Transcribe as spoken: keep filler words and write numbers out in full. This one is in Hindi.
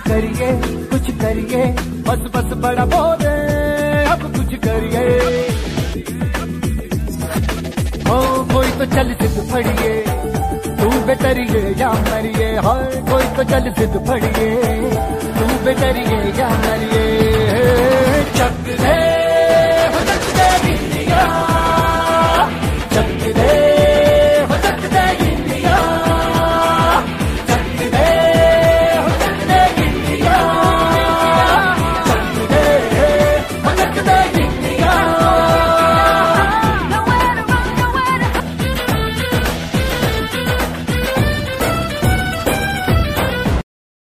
करिए कुछ करिए, बस बस बड़ा बोले अब कुछ करिए। हो कोई तो चल जिद फड़िए, तू बेटरिए या मरिए। हाय कोई तो चल जिद फड़िए, तू बेटरिए या मरिए। चक ले